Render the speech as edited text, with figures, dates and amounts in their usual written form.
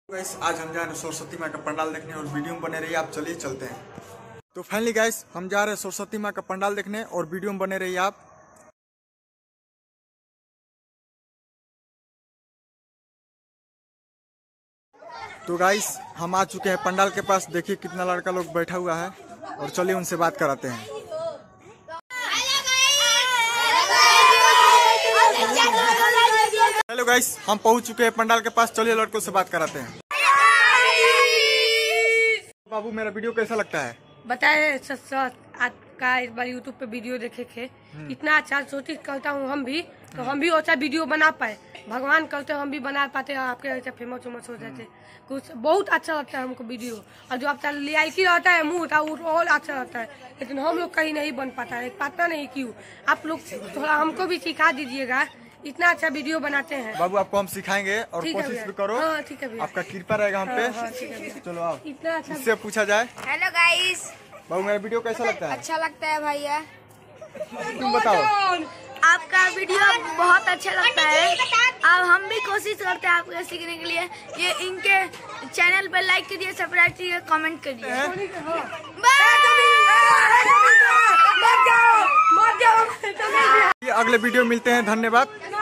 Guys आज हम जा रहे हैं सरस्वती माँ का पंडाल देखने और वीडियो में बने रहिए आप। चलिए चलते हैं। तो फाइनली गाइस हम जा रहे हैं सरस्वती माँ का पंडाल देखने और वीडियो में बने रहिए आप। तो गाइस हम आ चुके हैं पंडाल के पास। देखिए कितना लड़का लोग बैठा हुआ है और चलिए उनसे बात कराते हैं। हेलो गाइस हम पहुंच चुके हैं पंडाल के पास। चलिए लड़कों से बात कराते हैं। बाबू मेरा वीडियो कैसा लगता है? बताए आपका इस बार यूट्यूब पे वीडियो देखे थे, इतना अच्छा सोची करता हूँ हम भी, तो हम भी अच्छा वीडियो बना पाए। भगवान करते हम भी बना पाते हैं, आपके ऐसे फेमस हो जाते। कुछ बहुत अच्छा लगता है हमको वीडियो। और जो आपका रियलिटी रहता है मुँह था वो और अच्छा लगता है, लेकिन हम लोग कहीं नहीं बन पाता है। पता नहीं क्यों। आप लोग थोड़ा हमको भी सिखा दीजिएगा, इतना अच्छा वीडियो बनाते हैं। बाबू आपको हम सिखाएंगे और कोशिश भी करो। हाँ, ठीक है भैया। आपका कृपा रहेगा हम पे। हाँ, ठीक है भैया। चलो आओ इतना अच्छा इससे पूछा जाए। हेलो गाइस, बाबू मेरा वीडियो कैसा लगता है? अच्छा लगता है भैया। तुम बताओ। आपका वीडियो बहुत अच्छा लगता है। अब हम भी कोशिश करते हैं आपको सीखने के लिए। ये इनके चैनल पे लाइक करिए, सब्सक्राइब करिए, कमेंट करिए। अगले वीडियो मिलते हैं। धन्यवाद।